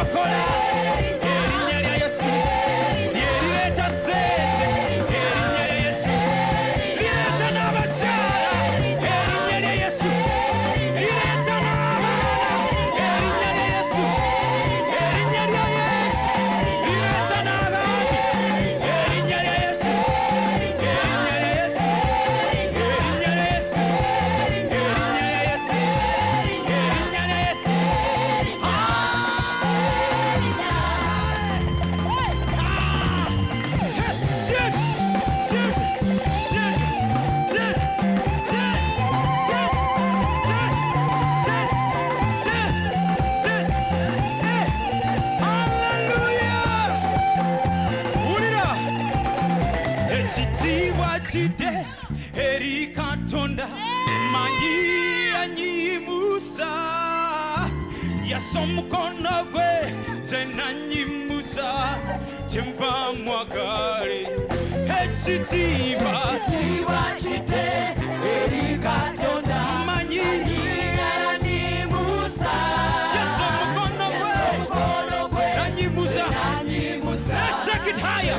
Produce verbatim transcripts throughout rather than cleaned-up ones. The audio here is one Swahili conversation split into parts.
lyokola erinnya lya Yesu lyerireeta sente erinnya lya Yesu lireeta n'abakyala erinnya lya Yesu lireeta n'abaana erinnya lya Yesu erinnya lya Yesu lireeta n'abaami erinnya lya Yesu erinnya lya Yesu erinnya lya Yesu erinnya lya Yesu erinnya lya Yesu Jesus, Jesus, Jesus, Jesus, Jesus, Jesus, Jesus, Jesus, Jesus. Hey, hallelujah. Ulira. Ekitiibwa kidde eri Katonda manyi anyimusa yassa omukono gwe nze nanyimusa kyenva mwagale ekitiibwa kidde eri Katonda manyi anyimusa yassa omukono gwe nanyimusa. Let's take it higher.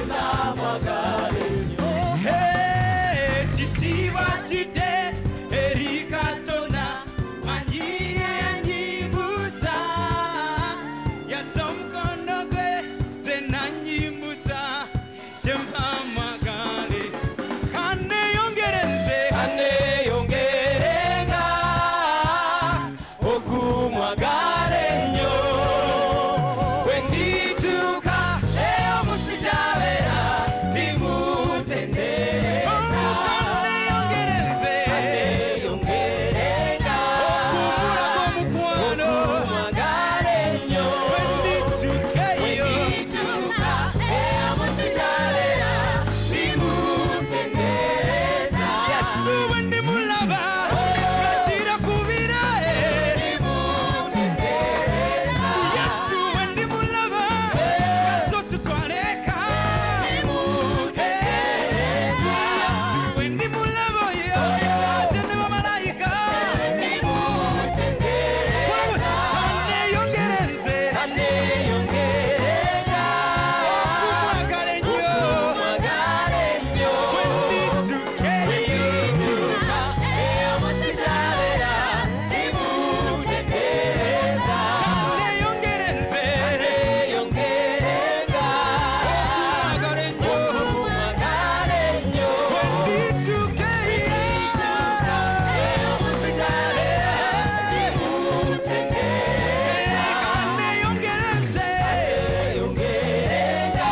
Hey, ekitiibwa kidde eri Katonda manyi anyimusa yassa omukono gwe nze nanyimusa kyenva mwagale kaneyongere nze kaneyongerenga okumwagala ennyo bwe ndituuka eyo musijabeera ndimutendereza kaneyongere nze kaneyongerenga okumula kw'omukwano okumwagala ennyo bwe ndituukeyo ndituuka eyo musijabeera ndimutendereza Yesu bwe ndimulaba akira ku bire Yesu bwe ndimulaba kaso tutwaleka Yesu bwe ndimulaba oyo ate ne bamalayika kaneyongere nze kaneyongerenga kumwagala ennyo okumwagala ennyo bwe ndituukeyo eyo musijabeera ndimutendereza kaneyongere nze kaneyongerenga kumwagala ennyo okumwagala ennyo bwe ndituukeyo eyo musijabeera ndimutendereza kaneyongere nze kaneyongerenga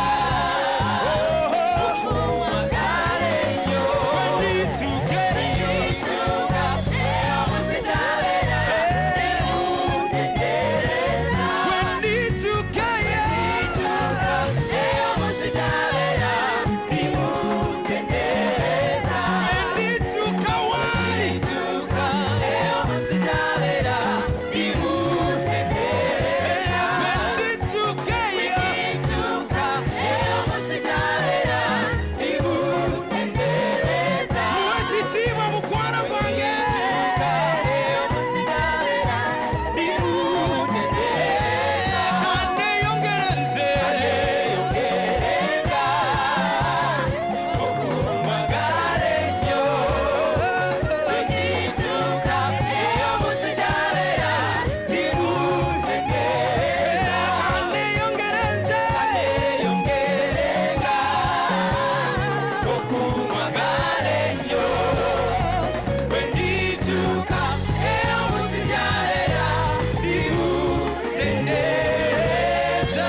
okumwagala ennyo bwe ndituukeyo ndituuka eyo musijabeera ndimutendereza bwe ndituukeyo eyo musijabeera ndimutendereza ndituuka wali ndituuka eyo musijabeera ndimutendereza bwe ndituukeyo ndituuka eyo musijabeera ndimutendereza muwe ekitiibwa mukwano gwange eyo musijabeera ndimutendereza kaneyongere nze kaneyongerenga okumwagala ennyo bwe ndituuka eyo musijabeera ndimutendereza kaneyongere nze kaneyongerenga okumwagala ennyo bwe ndituuka eyo musijabeera ndimutendereza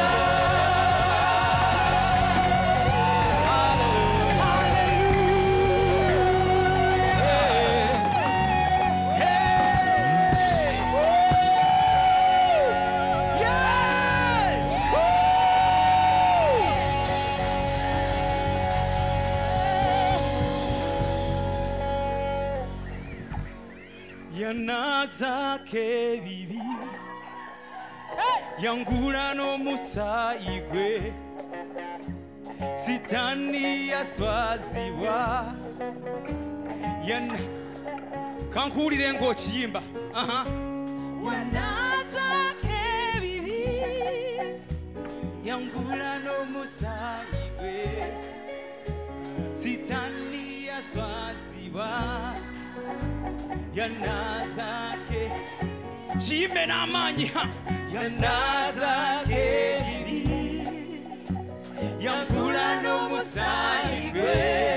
yanazaako ebibi yangula n'omusaayi gwe sitaani yaswazibwa yana kankuwulire ng'okiyimba aha yanazaako ebibi yangula n'omusaayi gwe sitani yaswazibwa yanazake chime n'amaanyi yanazake bibi yangula n'omusaayi gwe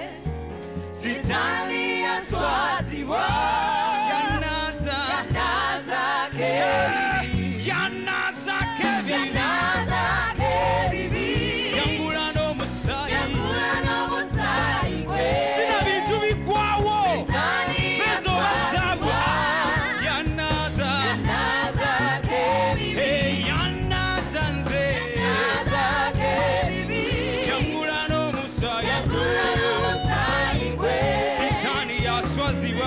sitani yaswazibwa yanaza yanazake bibi yanazake bibi yanazake bibi yangula n'omusaayi yangula n'omusaayi gwe sina bintu bigwawo fezo bazabwa yanaza yanazake bibi yanaza nze yanazake bibi yangula n'omusaayi yangula n'omusaayi gwe sitani yaswazibwa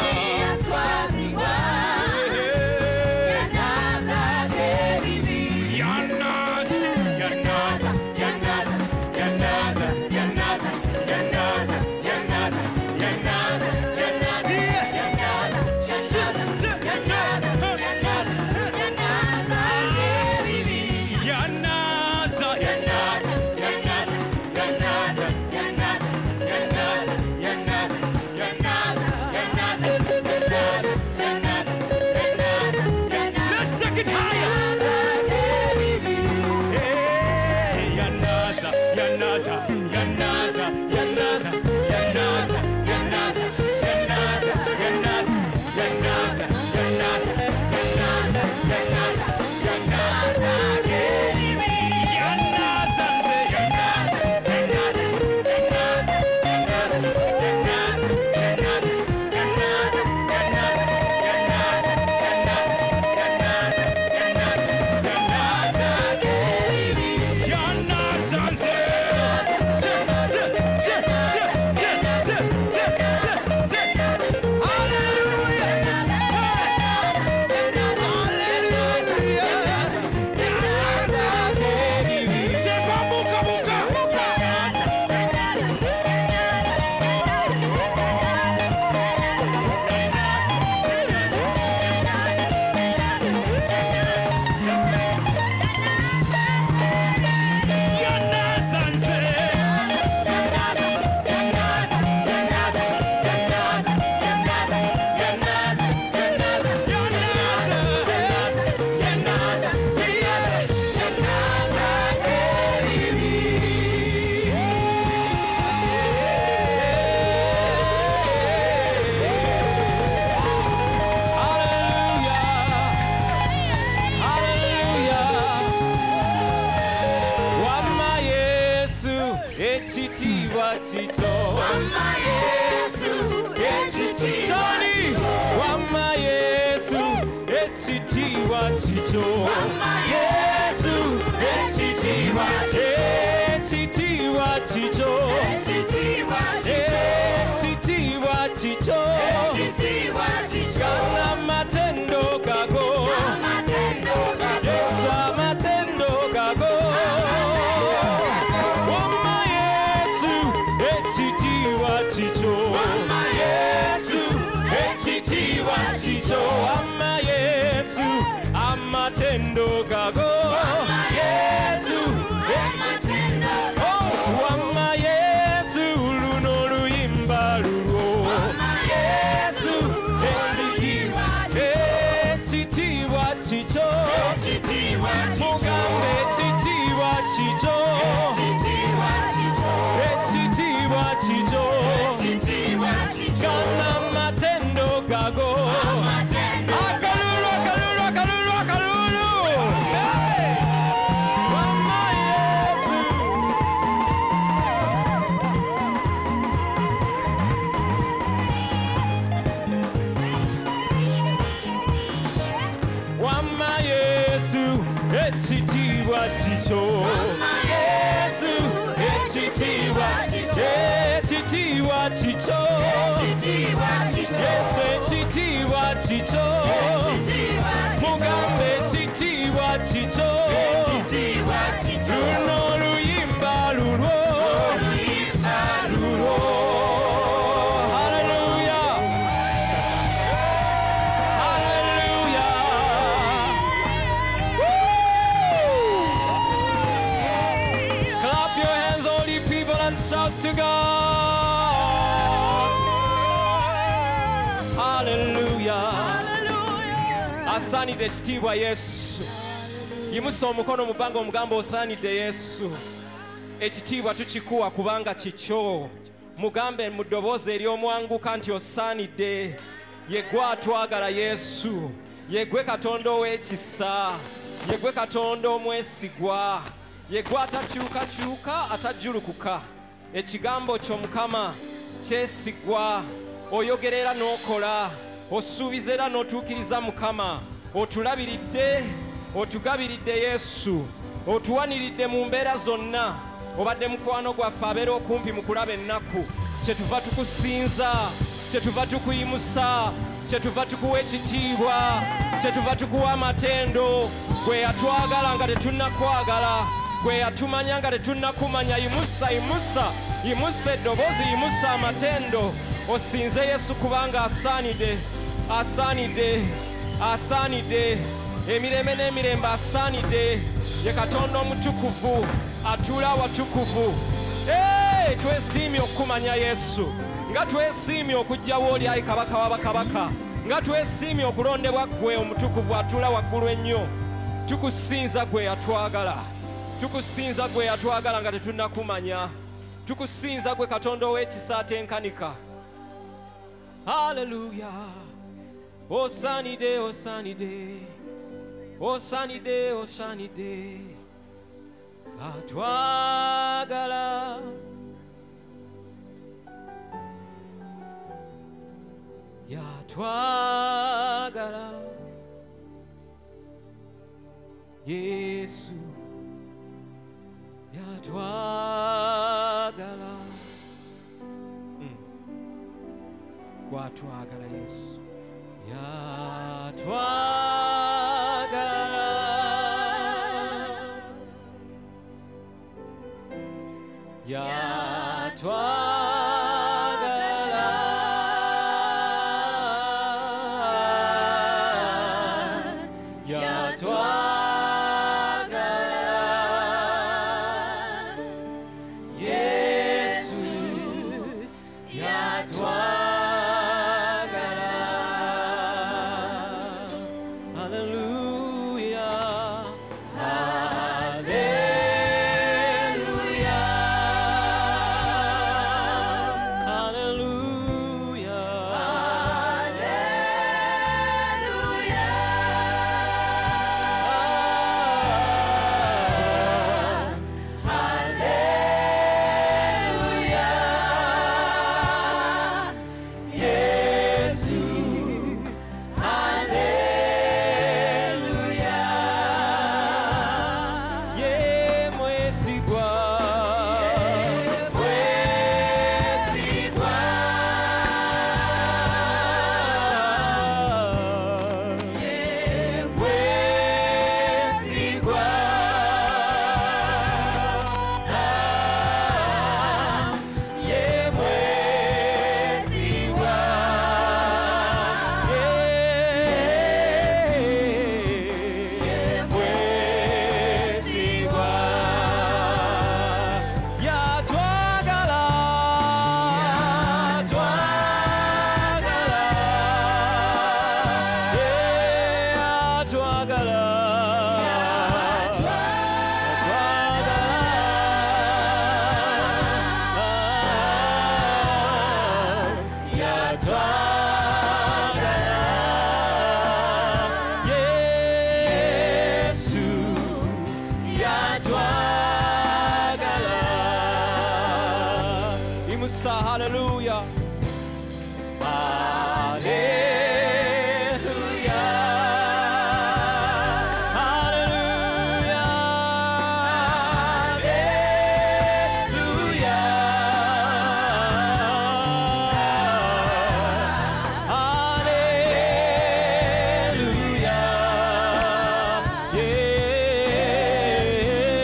Amatendo gago Yesu Oh Wama Yesu luno luimba luo Yesu Echitiwa Echitiwa chicho Mugambe Echitiwa chicho Echitiwa chicho Kana matendo gago Echitiwa chicho Yesu Echitiwa chicho Echitiwa chicho Yesu Echitiwa chicho Mugambe Echitiwa chicho Luno luyimba lulo Lulo Osaanidde ekitiibwa Yesu. Yimusa omukono mu bbanga omugamba osaanidde Yesu. Ekitiibwa tukikuwa kubanga kikyo. Mugambe mu ddoboozi ery'omwanguka nti osaanidde. Ye gwe atwagala Yesu. Ye gwe Katonda ow'ekisa. Ye gwe Katonda omwesigwa. Ye gwe atakyukakyuka atajjulukuka. Ekigambo kyo Mukama kyesigwa. Oyogerera n'okola. Osuubiza era n'otuukiriza Mukama. Otulabiridde, otugabiridde Yesu. Otuwaniridde mu mbeera zonna. Obadde mukwano gwaffe abeera okumpi mu kulaba ennaku. Kyetuva tukusinza, kyetuva tukuyimusa, kyetuva tukuwa ekitiibwa, kyetuva tukuwa amatendo. Gwe yatwagala nga tetunnakwagala, gwe yatumanya nga tetunnakumanya. Yimusa, yimusa, yimusa eddoboozi, yimusa amatendo. Osinze Yesu kubanga asaanidde, asaanidde, asaanidde. Emirembe n'emirembe asaanidde. Ye Katonda omutukuvu, atuula awatukuvu. Hey, twesiimye okumanya Yesu. Nga twesiimye okujjawo oli ayi kabaka w'abakabaka. Nga twesiimye okulondebwa gwe omutukuvu atuula waggulu ennyo. Tukusinza gwe yatwagala. Tukusinza gwe yatwagala nga tetunnakumanya. Tukusinza gwe Katonda ow'ekisa atenkanika. Hallelujah. Osaanidde, osaanidde. Osaanidde, osaanidde. Atwagala. Yatwagala. Yesu yatwagala. Mm. Gwatwagala Yesu. Yatwagala. Yatwagala. Yatwagala. Yesu yatwagala. Hallelujah. Hallelujah. Hallelujah. Hallelujah.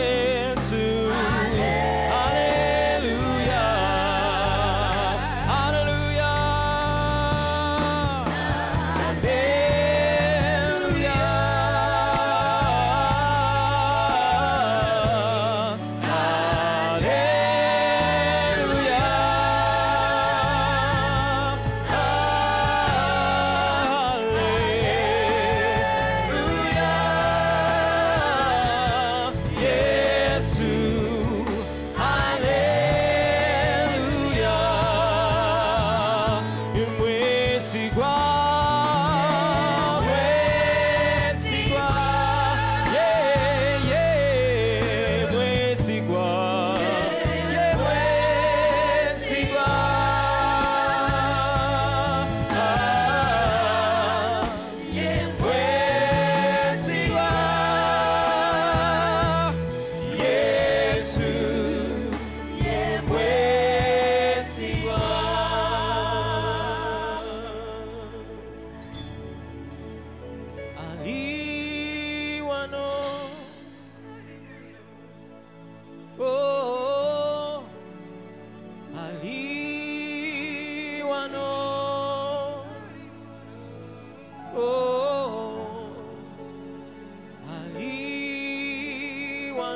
Hallelujah.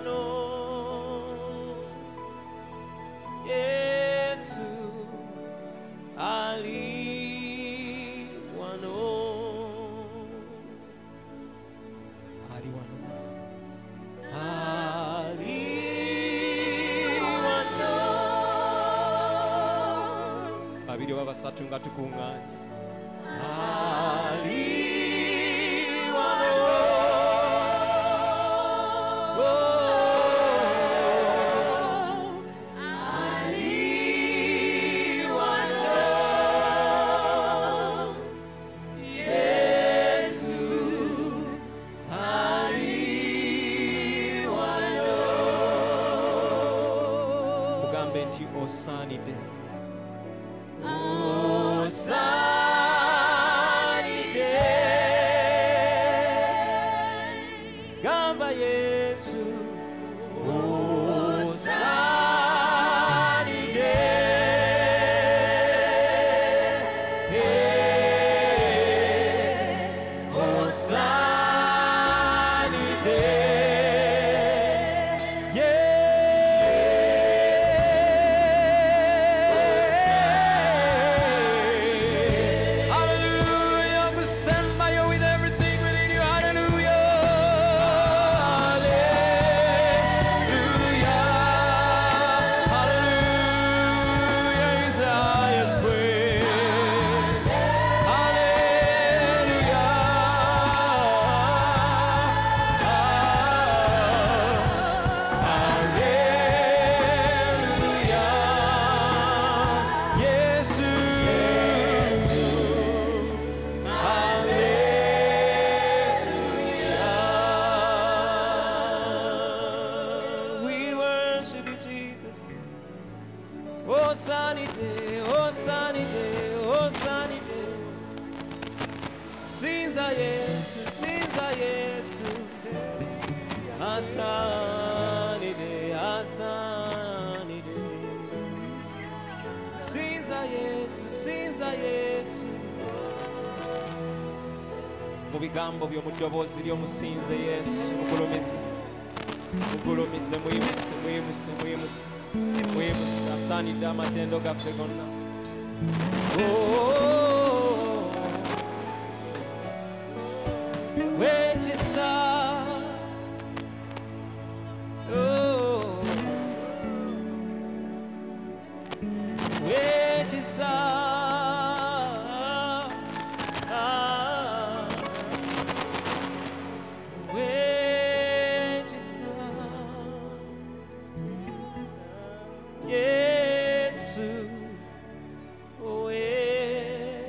wano. Yesu ali wano. Ali wano. Ali wano. Babiri oba basatu nga tukunganye. Ali wano. Oh, Ali wano. Yesu Ali wano. Mugambe nti osaanidde. Osaanidde. Gamba Yesu osaanidde. Eh, osaanidde. Yeah. Hallelujah. I'm gonna stand by you with everything within you. Hallelujah. Hallelujah. Hallelujah is the highest praise. Hallelujah. Hallelujah. Yesu. Hallelujah. We worship you, Jesus. Oh, sunny day, oh, sunny day, oh, sunny day. Sinza Yesu, sinza Yesu. A sunny day, a sunny day. Sinza Yesu, sinza Yesu. Mu bigambo byo mu ddoboozi ly'omusinze Yesu, mugulumize. Mugulumize, mwimuse, mwimuse, mwimuse. Mwimuse, asaanidde amatendo gaffe gonna. Oh, wekisa. Oh, wekisa. Ah, wekisa. Yesu, oh,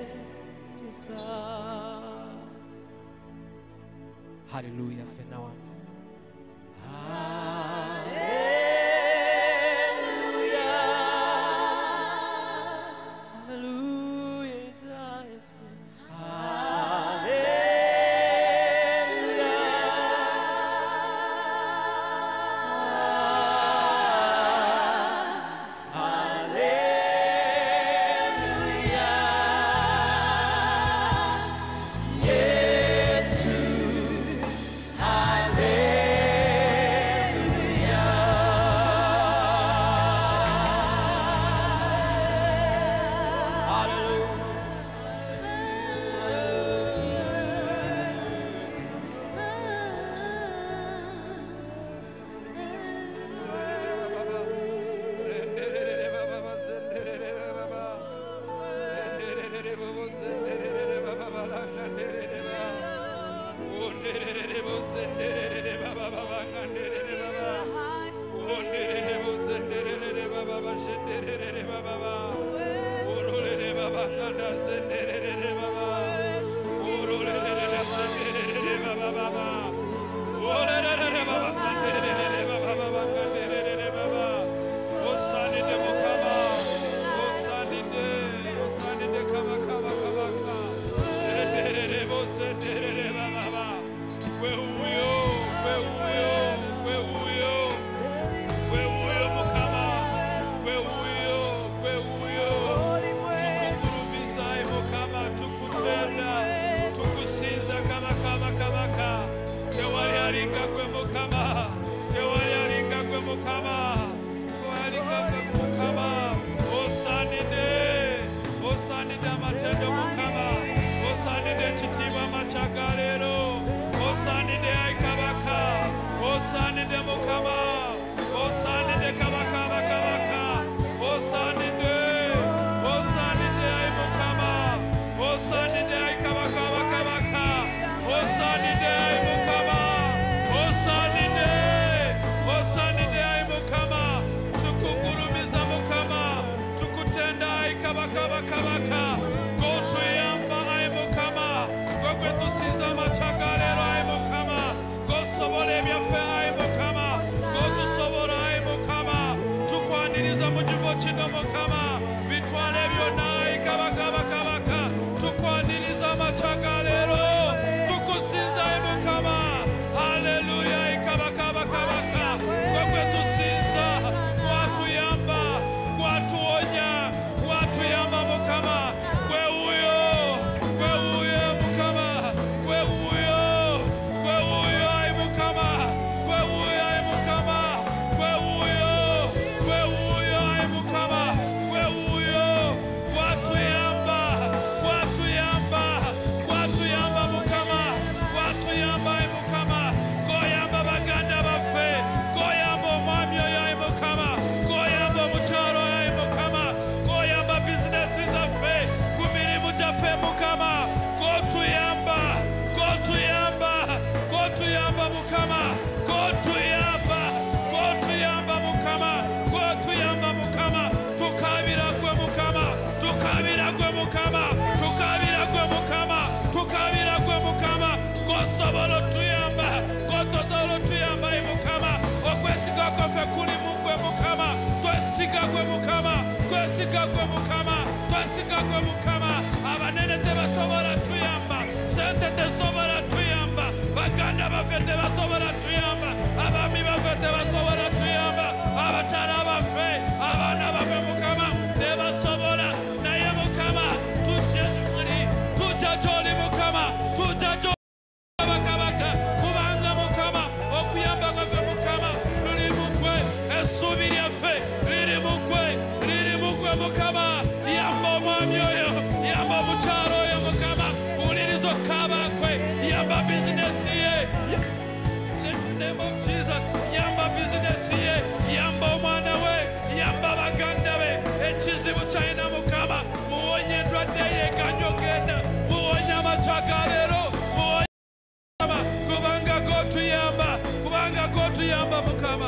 twesigagwe mukama twesigagwe mukama twesigagwe mukama abanene tebasobola tuyamba sente tesobola tuyamba baganda baffe tebasobola tuyamba abami baffe tebasobola tuyamba abakyala baffe abaana baffe mukama tebasobola naye mukama tujja gy'oli mukama tujja gy'obakabaka kubanga mukama okuyamba kwaffe mukama luli mu ggwe essuubi lyaffe liri mu ggwe liri mu ggwe mukama yamba omwami oyo yamba omukyalo oyo mukama wuliriza okukaaba kwe yamba bizinesi ye name of Jesus yamba bizinesi ye yamba omwana we yamba baganda be ekizibu kyalina mukama muwonye endwadde yeeganya ogenda muwonye amacaka leero muwonye kubanga g'otuyamba kubanga g'otuyamba mukama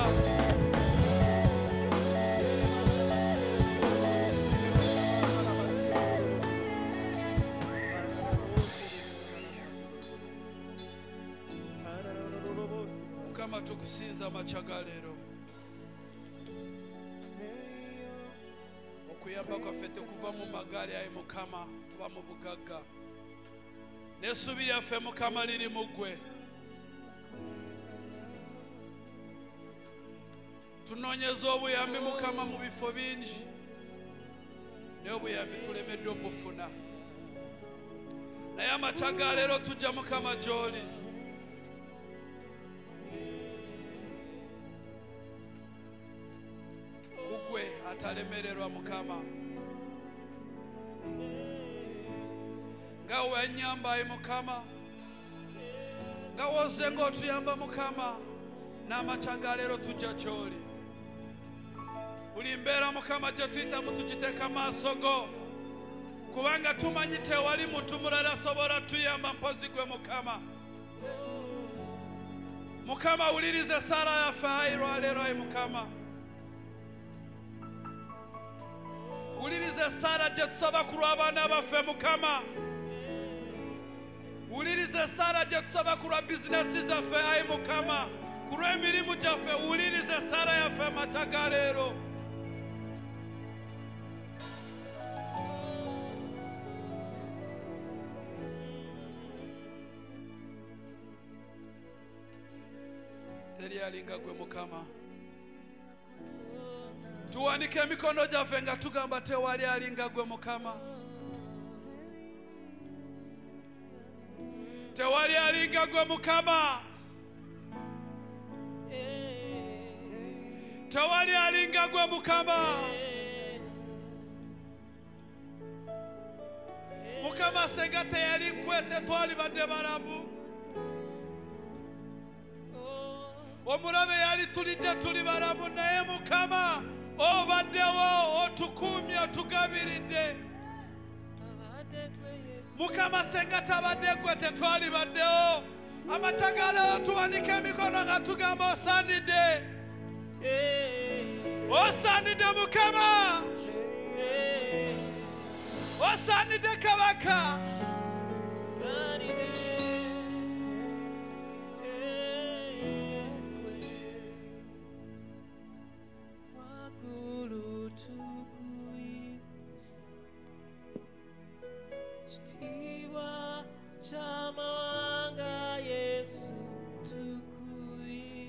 mukama tukusinza amacaka leero okuyamba kwaffe tekuva mu magaali ayi mukama oba mu bugagga n'essuubi lyaffe mukama liri mu ggwe tunoonyeza obuyambi mukama mu bifo bingi naye obuyambi tulemedde okufuna naye amaca ga leero tujja mukama gy'oli ggwe atalemererwa mukama nga wenyamba ayi mukama nga woze ng'otuyamba mukama n'amaca ga leero tujja gy'oli buli mbeera mukama gye tuyitamu tugiteeka maaso go kubanga tumanyi tewali muntu mulala asobola tuyamba mpozi gwe mukama mukama wuliriza essaala yaffe ayi lwaleero ayi mukama wuliriza essaala gye tusaba ku lw'abaana baffe mukama wuliriza essaala gye tusaba ku lwa bizinesi zaffe ayi mukama ku lw'emirimu gyaffe wuliriza essaala yaffe amaca ga leero teri alinga gwe mukama tuwanike emikono gyaffe nga tugamba tewali alinga gwe mukama tewali alinga gwe mukama tewali alinga gwe mukama mukama senga teyali gwe tetwali badde balamu omulabe yali tulidde tuli balamu naye mukama obaddewo otukuumye otugabiridde mukama senga tabadde gwe tetwali baddewo amaca ga leero tuwanike emikono nga tugamba osaanidde osaanidde mukama osaanidde kabaka Chamanga Yesu tukuimsa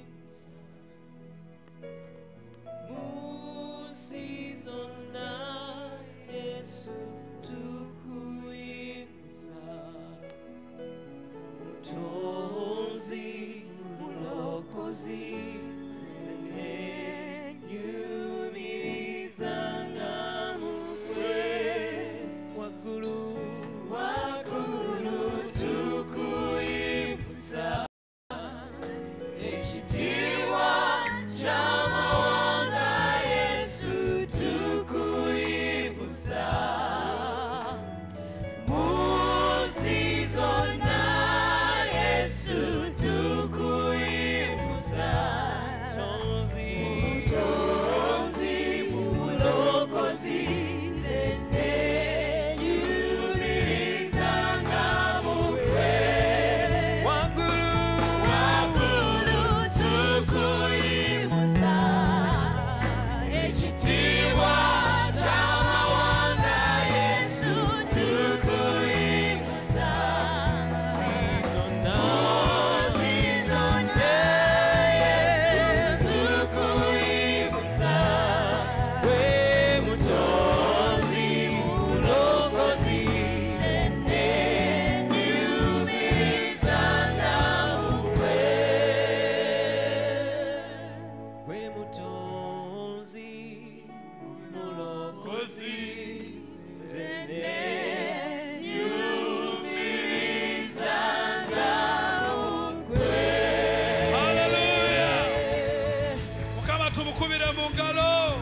Musizona Yesu tukuimsa Mutonzi mulokozi zene nyumiriza ngamukwe wakulu ekitiibwa ky'amawanga Yesu tukuyimusa mu nsi zonna Yesu tukuyimusa mutonzi mu bulokozi zenne nyumiriza nga mukwe ekitiibwa mutonzi mulokozi zene yumirizanga mugwe. Haleluya. Mukama tumukubire mu ngalo.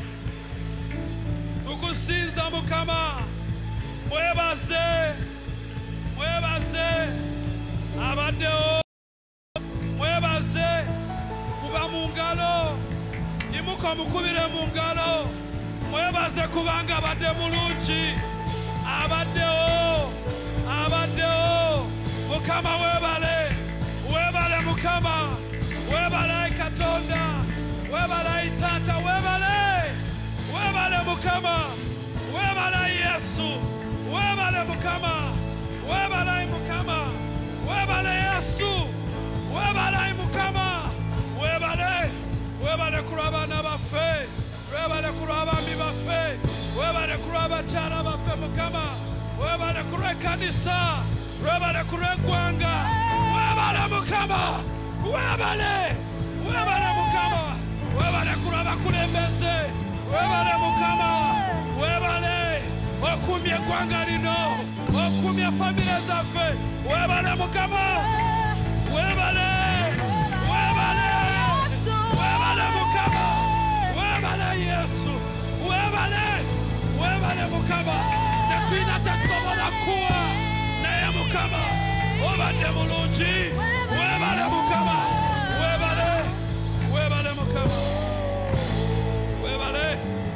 Tukusinza Mukama. Mwebaze. Mwebaze. Abaddewo. Mwebaze. Kuba mu ngalo. Imuka mukubire mu ngalo. Mwebaze kubanga abadde mulungi. Abaddewo. Abaddewo. Mukama webale. Webale Mukama. Webale Katonda. Webale Tata. Webale. Webale Mukama. Webale Yesu. Webale Mukama. Webale Mukama. Webale Yesu. Webale Mukama. Webale. Webale kuri abana baffe. Webale kuri abami baffe. Webale kuri abakyala baffe Mukama. Webale kuri ekkanisa. Webale kuri eggwanga. Webale Mukama. Webale. Webale Mukama. Webale kuri abakulembeze. Webale Mukama. Webale. Okumye eggwanga lino. Okumye famire zaffe. Webale Mukama. Webale. Webale. Webale Mukama. Webale Yesu. Webale. Webale Mukama. Tetulina tetusobola kuwa naye Mukama obadde mulungi. Webale Mukama. Webale. Webale Mukama. Webale.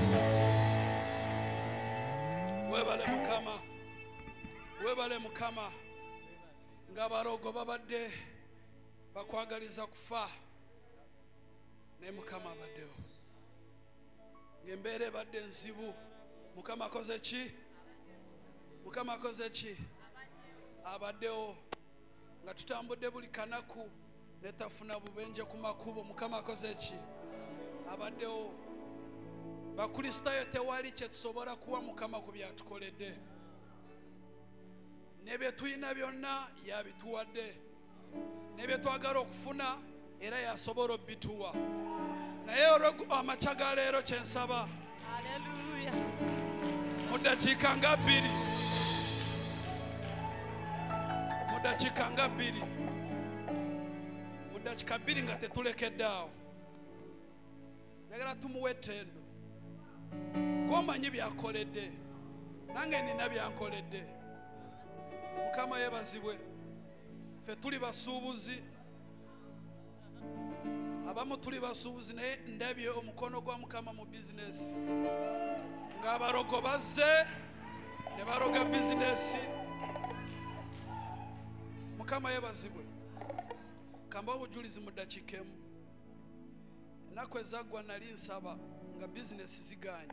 Webale Mukama. Webale Mukama. Ng'abarogo babadde bakwagaliza kufa naye Mukama abaddewo. Ng'embeera ebadde nzibu Mukama akoze ki? Mukama akoze ki? Abaddewo. Nga tutambudde buli kanaku ne tafuna bubenje ku makubo. Mukama akoze ki? Abaddewo. Bakristaayo tewali kye tusobola kuwa Mukama ku byatukoledde. Ne bye tulina byonna yabituwadde. Ne bye twagala okufuna era yasobola obbituwa. Naye amakya ga leero kye nsaba. Haleluya. Mu ddakiika nga bbiri. Mu ddakiika nga bbiri. Mu ddakiika bbiri nga tetulekedde awo. Njagala tumuwe ettendo. Gw'omanyi byakoledde. Nange nina byankoledde. Mukama yeebazibwe. Ffe tuli basuubuzi. Abamu tuli basuubuzi naye ndabye omukono gwa Mukama mu bizinesi. Ng'abarogo bazze ne baroga bizinesi. Mukama yeebazibwe. Kamba obujulizi mu ddakiika emu. Ennaku ezaggwa nali nsaba nga bizinesi ziganye.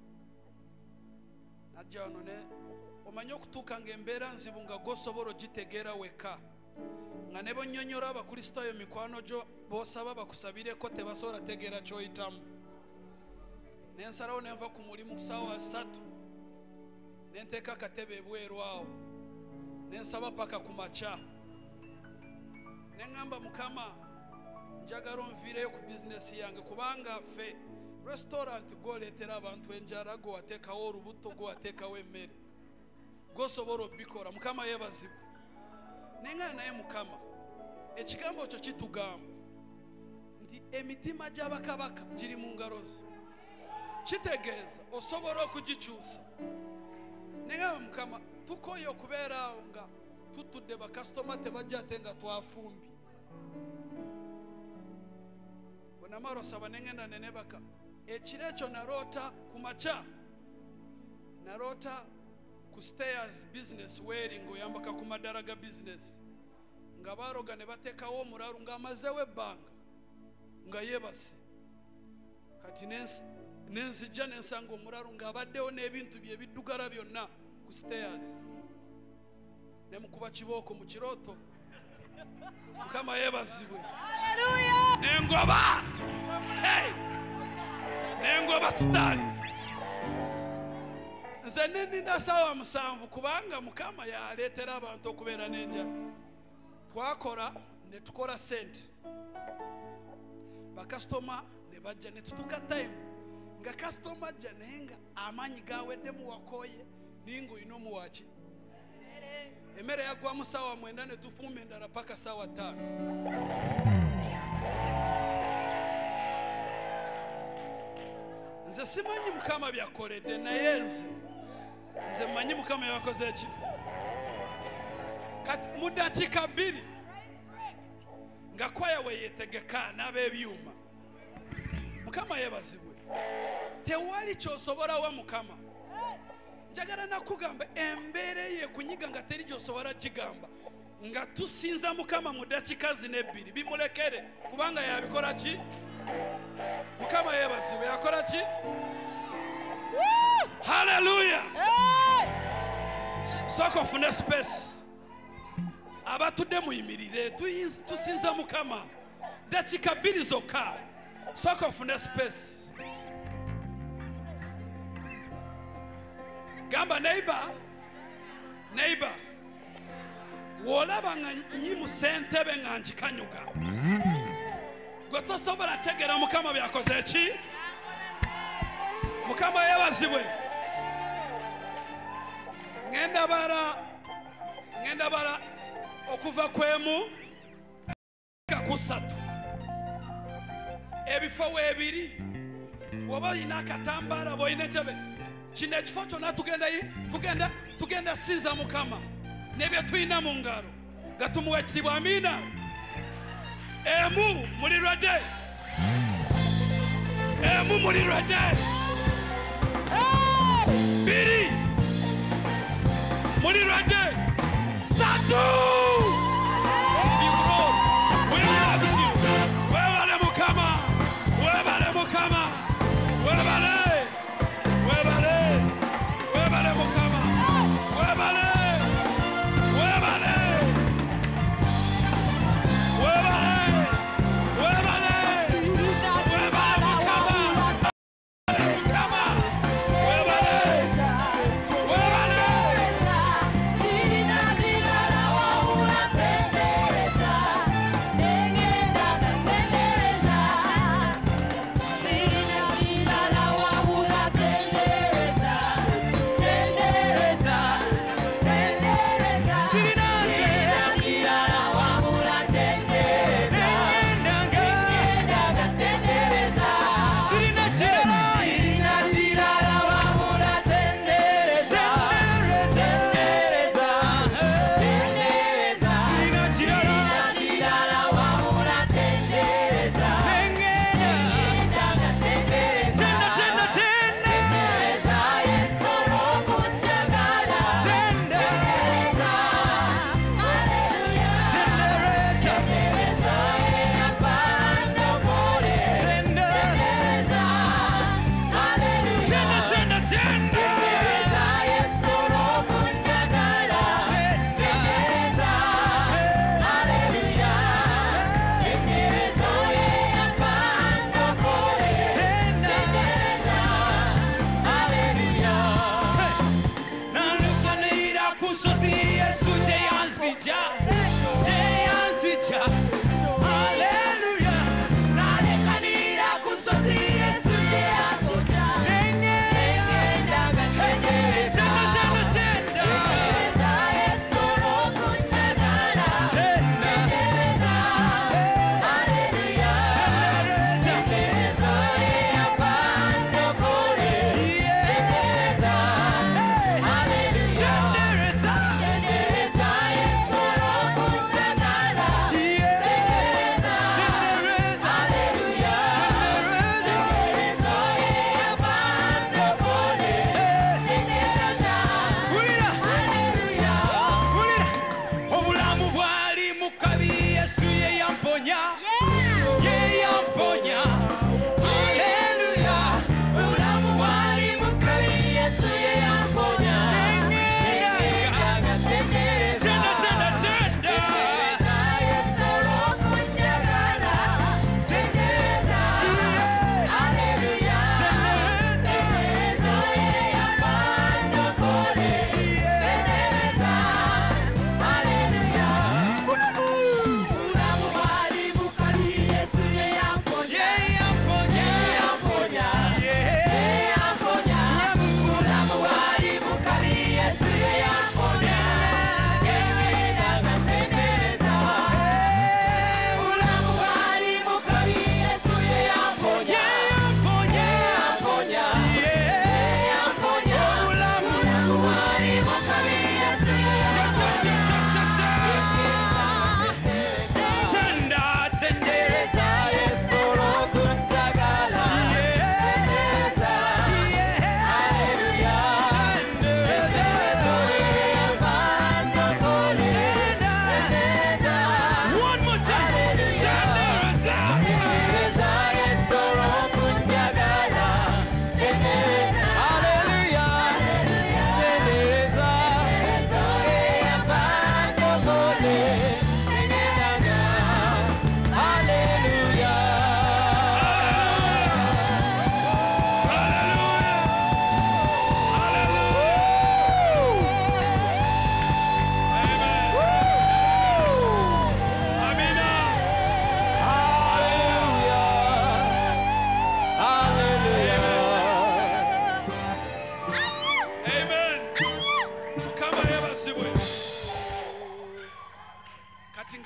Najja wano ne omanyi okutuuka ng'embeera nzibu nga gw'osobola ogitegeera weka. Nga ne bonnyonnyola abakristaayo mikwano gyo b'osaba bakusabireko tebasobola tegeera ky'oyitamu. Ne nsalawo ne nva ku mulimu ssaawa ssatu. Ne nteeka akatebe ebweru awo. Ne nsaba paka ku makya. Ne ŋŋamba Mukama njagala onviireyo ku bizinesi yange kubanga ffe restaurant gw'oleetera abantu enjala gwe wateekawo olubuto gwe wateekawo emmere. Gw'osobola obbikola. Mukama yeebazibwe. Nenga naye Mukama ekigambo kyo kitugamba nti emitima gy'abakabaka giri mu ngalo zo. Kitegeeza osobola okugikyusa. Nenga Mukama tukoye okubeera awo nga tutudde bakasitoma tebajja ate nga twafumbi. Bwe namala osaba ne ŋŋenda ne nebaka. Ekiro ekyo naloota ku makya. Naloota ku stairs business weeri ng'oyambaka ku maddaala ga business. Nga baroga ne bateekawo omulalu ng'amazeewo ebbanga nga yeebase. Kati nenzijja ne nsanga omulalu ng'abaddewo n'ebintu bye biddugala byonna ku stairs. Ne mukuba kibooko mu kirooto. Mukama yeebazibwe. Nengoba. Hey! Nengoba sitaani. Nze nninda ssaawa musanvu kubanga Mukama yaleetera abantu okubeera n'enjala. Twakola ne tukola ssente. Bakasitoma ne bajja ne tutuka time nga customer ajja naye nga amaanyi gawedde mu wakoye ninga oyina omuwaki emmere yaggwamu saawa mwenda ne tufumba endala paka saawa ttaano. Nze simanyi Mukama byakoledde naye nze nze mmanyi Mukama yakoze eki. Kati mu ddakiika bbiri nga kwaya we yeetegeka n'ab'ebyuma Mukama yeebazibwe. Tewali ky'osobola wa Mukama. Njagala nakugamba embeera ye kunyiga nga teri gy'osobola kigamba nga tusinza Mukama mu ddakiika zino ebbiri bimulekere kubanga yabikola ki? Mukama yeebazibwe yakola ki? Haleluya! Sooka ofune space. Abatudde muyimirire tusinza Mukama ddakiika bbiri zokka. Sooka ofune space. Gamba neighbor, neighbor, wolaba nga nyimu sentebe nga njikanyuga gwe tosobola tegera Mukama byakoze eki? Mukama yeebazibwe. Ngenda bara ngenda bara okuva kwemu kakusatu ebifo weebiri woba olina akatambaala boyina entebe kino ekifo kyonna tugenda tugenda tugenda sinza Mukama nebye tulina mu ngalo nga tumuwa ekitiibwa. Amiina. Emu muli lwadde, emu muli lwadde, biri muli lwadde, satu. Webale Mukama, webale Mukama, webale, webale, webale Mukama, webale, webale, webale, webale, webale Mukama, Mukama, webale, webale.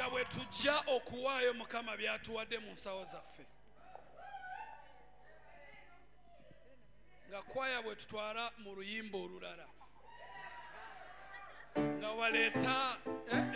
nga bwe tujja okuwaayo mukama byatuwadde mu nsawo zaffe nga kwaya bwe tutwala mu luyimba olulala nga waleeta